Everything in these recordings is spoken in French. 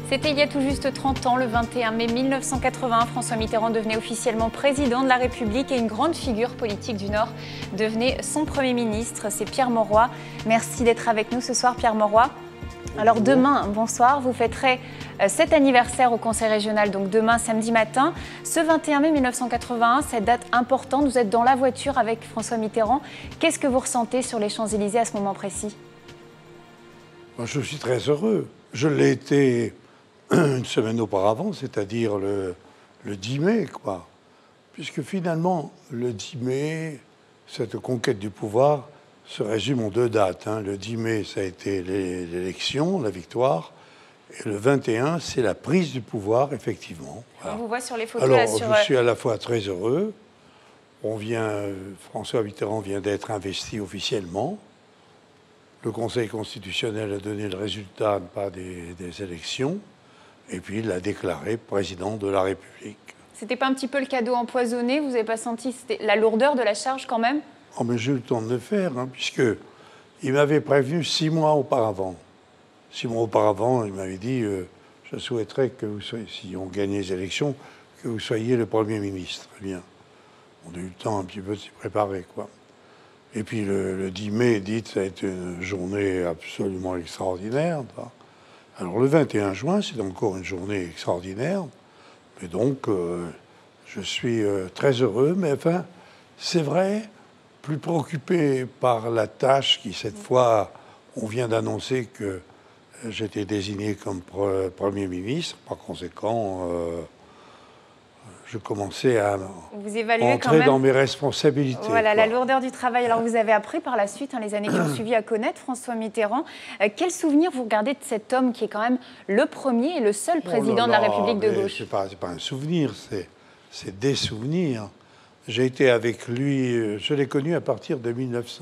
C'était il y a tout juste 30 ans, le 21 mai 1980, François Mitterrand devenait officiellement président de la République et une grande figure politique du Nord devenait son Premier ministre. C'est Pierre Mauroy. Merci d'être avec nous ce soir, Pierre Mauroy. Alors demain, bonsoir, vous fêterez cet anniversaire au Conseil régional, donc demain, samedi matin. Ce 21 mai 1981, cette date importante, vous êtes dans la voiture avec François Mitterrand. Qu'est-ce que vous ressentez sur les Champs-Élysées à ce moment précis? Moi, je suis très heureux. Je l'ai été une semaine auparavant, c'est-à-dire le 10 mai, quoi. Puisque finalement, le 10 mai, cette conquête du pouvoir se résume en deux dates. Le 10 mai, ça a été l'élection, la victoire. Et le 21, c'est la prise du pouvoir, effectivement. Voilà. On vous voit sur les photos. Alors, je suis à la fois très heureux. François Mitterrand vient d'être investi officiellement. Le Conseil constitutionnel a donné le résultat des élections. Et puis, il l'a déclaré président de la République. C'était pas un petit peu le cadeau empoisonné? Vous n'avez pas senti la lourdeur de la charge quand même? Oh, mais j'ai eu le temps de le faire, puisqu'il m'avait prévenu 6 mois auparavant. 6 mois auparavant, il m'avait dit je souhaiterais que vous soyez, si on gagne les élections, que vous soyez le Premier ministre. Eh bien, on a eu le temps un petit peu de s'y préparer, quoi. Et puis le 10 mai, ça a été une journée absolument extraordinaire. Alors le 21 juin, c'est encore une journée extraordinaire. Et donc, je suis très heureux. Mais enfin, c'est vrai, plus préoccupé par la tâche qui, cette fois, on vient d'annoncer que j'étais désigné comme Premier ministre. Par conséquent, je commençais à entrer dans mes responsabilités. Voilà, la lourdeur du travail. Alors, vous avez appris par la suite, les années qui ont suivi, à connaître François Mitterrand. Quel souvenir vous gardez de cet homme qui est quand même le premier et le seul président de la République de gauche? C'est pas un souvenir, c'est des souvenirs. J'ai été avec lui, je l'ai connu à partir de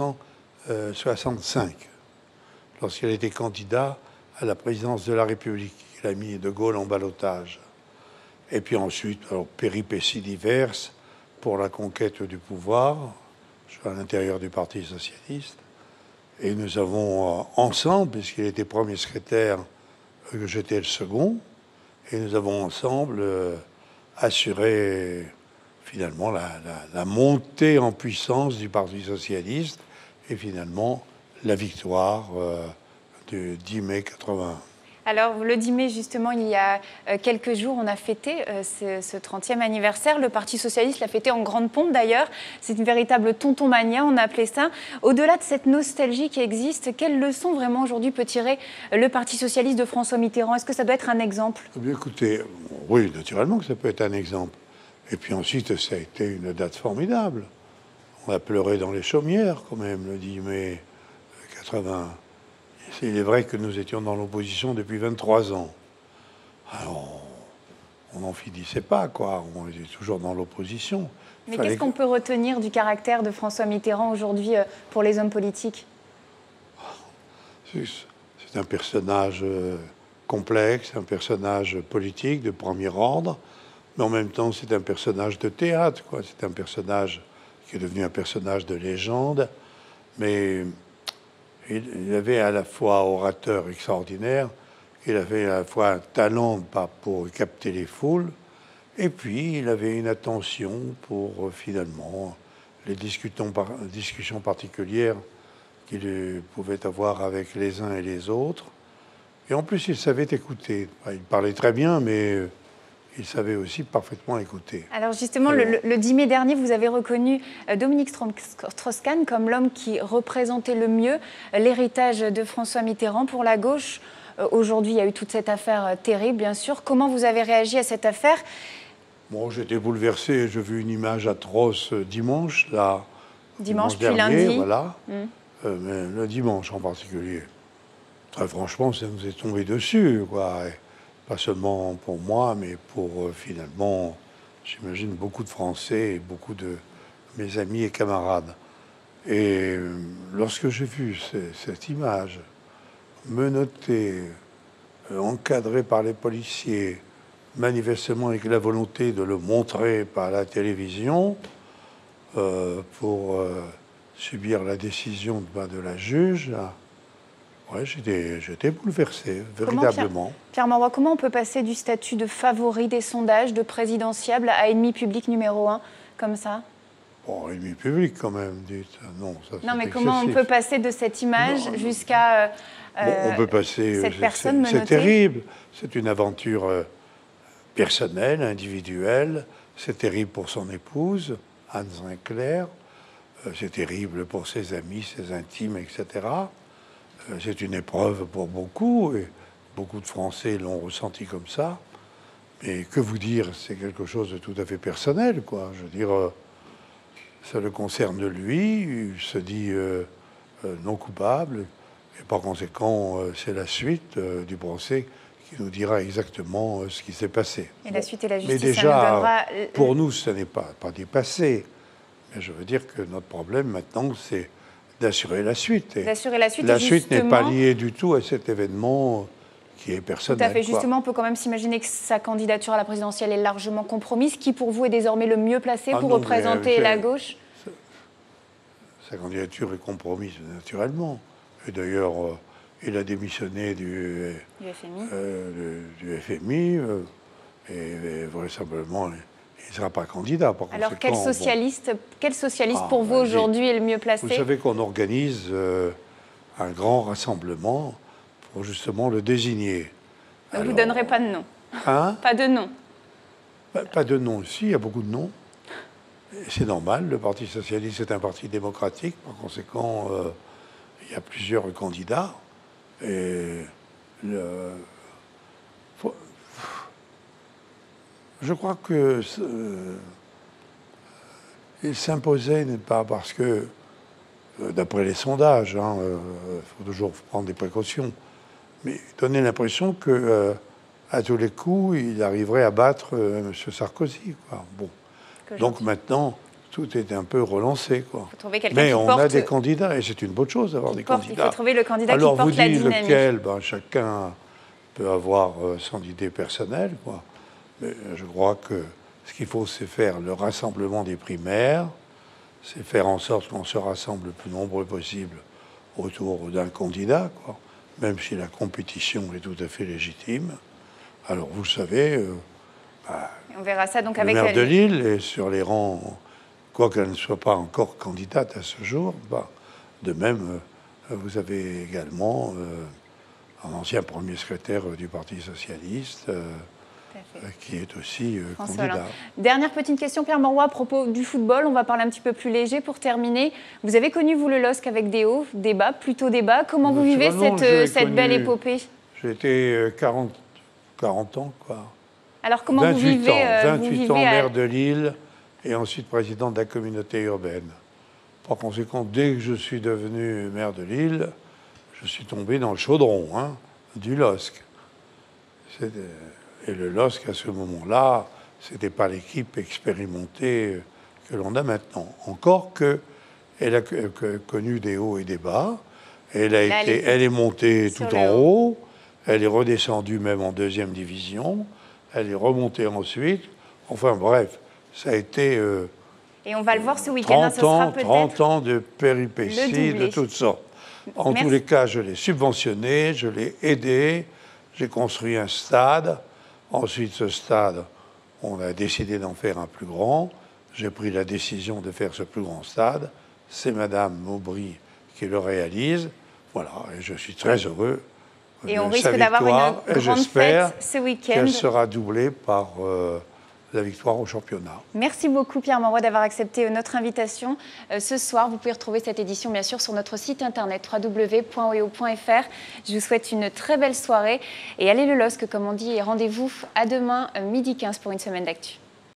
1965, lorsqu'il était candidat à la présidence de la République. Il a mis De Gaulle en ballottage. Et puis ensuite, péripéties diverses pour la conquête du pouvoir. Je suis à l'intérieur du Parti socialiste. Et nous avons ensemble, puisqu'il était premier secrétaire, que j'étais le second, et nous avons ensemble assuré finalement la montée en puissance du Parti socialiste et finalement la victoire du 10 mai 81. Alors, le 10 mai, justement, il y a quelques jours, on a fêté ce 30e anniversaire. Le Parti socialiste l'a fêté en grande pompe, d'ailleurs. C'est une véritable tonton-mania, on a appelé ça. Au-delà de cette nostalgie qui existe, quelle leçon vraiment aujourd'hui peut tirer le Parti socialiste de François Mitterrand? Est-ce que ça doit être un exemple? Eh bien, écoutez, oui, naturellement que ça peut être un exemple. Et puis ensuite, ça a été une date formidable. On a pleuré dans les chaumières, quand même, le 10 mai 80. Il est vrai que nous étions dans l'opposition depuis 23 ans. Alors, on n'en finissait pas, quoi. On était toujours dans l'opposition. Mais qu'est-ce qu'on peut retenir du caractère de François Mitterrand aujourd'hui pour les hommes politiques? C'est un personnage complexe, un personnage politique de premier ordre, mais en même temps, c'est un personnage de théâtre, quoi. C'est un personnage qui est devenu un personnage de légende, mais il avait à la fois orateur extraordinaire, il avait à la fois un talent pour capter les foules, et puis il avait une attention pour finalement les discussions particulières qu'il pouvait avoir avec les uns et les autres. Et en plus, il savait écouter. Il parlait très bien, mais il savait aussi parfaitement écouter. Alors justement, le 10 mai dernier, vous avez reconnu Dominique Strauss-Kahn comme l'homme qui représentait le mieux l'héritage de François Mitterrand pour la gauche. Aujourd'hui, il y a eu toute cette affaire terrible, bien sûr. Comment vous avez réagi à cette affaire? Bon, j'étais bouleversé. J'ai vu une image atroce dimanche, là. Dimanche puis dernier, lundi. Voilà. Mais le dimanche en particulier. Très franchement, ça nous est tombé dessus, quoi. Et pas seulement pour moi, mais pour finalement, j'imagine, beaucoup de Français et beaucoup de mes amis et camarades. Et lorsque j'ai vu cette image menottée, encadrée par les policiers, manifestement avec la volonté de le montrer par la télévision pour subir la décision de la juge, Ouais, j'étais bouleversé, véritablement. Pierre Mauroy, comment on peut passer du statut de favori des sondages, de présidentiable, à ennemi public numéro 1, comme ça? Bon, ennemi public quand même, dites. Non, ça, non, mais excessif. Comment on peut passer de cette image jusqu'à on peut passer, cette personne menottée? C'est terrible. C'est une aventure personnelle, individuelle. C'est terrible pour son épouse, Anne Sinclair. C'est terrible pour ses amis, ses intimes, etc. C'est une épreuve pour beaucoup, et beaucoup de Français l'ont ressenti comme ça. Mais que vous dire, c'est quelque chose de tout à fait personnel, quoi. Je veux dire, ça le concerne lui, il se dit non coupable, et par conséquent, c'est la suite du procès qui nous dira exactement ce qui s'est passé. Et la suite et la justice, mais déjà, ça nous donnera... pour nous, ce n'est pas dépassé. Mais je veux dire que notre problème maintenant, c'est d'assurer la suite. D'assurer la suite. La suite n'est pas liée du tout à cet événement qui est personnel. Tout à fait. Justement, on peut quand même s'imaginer que sa candidature à la présidentielle est largement compromise. Qui, pour vous, est désormais le mieux placé pour représenter la gauche? Sa candidature est compromise, naturellement. Et d'ailleurs, il a démissionné du FMI. Et vraisemblablement, il ne sera pas candidat. Alors, quel socialiste pour vous, aujourd'hui, est le mieux placé? Vous savez qu'on organise un grand rassemblement pour justement le désigner. Donc vous ne donnerez pas de nom? Hein? Pas de nom? Pas de nom ici, il y a beaucoup de noms. C'est normal, le Parti socialiste est un parti démocratique, par conséquent, il y a plusieurs candidats. Et je crois que il s'imposait, pas parce que, d'après les sondages, il faut toujours prendre des précautions, mais donner l'impression que, à tous les coups, il arriverait à battre M. Sarkozy, quoi. Bon. Donc maintenant, tout est un peu relancé, quoi. Mais on a des candidats, et c'est une bonne chose d'avoir des candidats. Il faut trouver le candidat qui porte la dynamique. Alors vous dites lequel, chacun peut avoir son idée personnelle, quoi. Mais je crois que ce qu'il faut, c'est faire le rassemblement des primaires, c'est faire en sorte qu'on se rassemble le plus nombreux possible autour d'un candidat, quoi, même si la compétition est tout à fait légitime. Alors, vous le savez, on verra ça donc le avec maire de Lille est sur les rangs, quoiqu'elle ne soit pas encore candidate à ce jour. De même, vous avez également un ancien premier secrétaire du Parti socialiste, qui est aussi candidat. Dernière petite question, Pierre Mauroy, à propos du football. On va parler un petit peu plus léger pour terminer. Vous avez connu, vous, le LOSC avec des hauts débats, plutôt débats. Comment vous vivez cette belle épopée? J'ai été 40 ans, quoi. Alors, comment vous vivez 28 ans maire de Lille et ensuite président de la communauté urbaine. Par conséquent, dès que je suis devenu maire de Lille, je suis tombé dans le chaudron du LOSC. Et le LOSC, à ce moment-là, ce n'était pas l'équipe expérimentée que l'on a maintenant. Encore qu'elle a connu des hauts et des bas. Elle est montée tout en haut. Elle est redescendue même en deuxième division. Elle est remontée ensuite. Enfin bref, ça a été... et on va le voir ce week-end. 30 ans de péripéties de toutes sortes. En tous les cas, je l'ai subventionné, je l'ai aidé. J'ai construit un stade. Ensuite, ce stade, on a décidé d'en faire un plus grand. J'ai pris la décision de faire ce plus grand stade. C'est Madame Maubry qui le réalise. Voilà, et je suis très heureux. Et on risque d'avoir une grande fête ce week-end. Qu'elle sera doublée par la victoire au championnat. Merci beaucoup, Pierre Mauroy, d'avoir accepté notre invitation. Ce soir, vous pouvez retrouver cette édition, bien sûr, sur notre site internet www.oeo.fr. Je vous souhaite une très belle soirée. Et allez le LOSC, comme on dit, et rendez-vous à demain, 12h15, pour une semaine d'actu.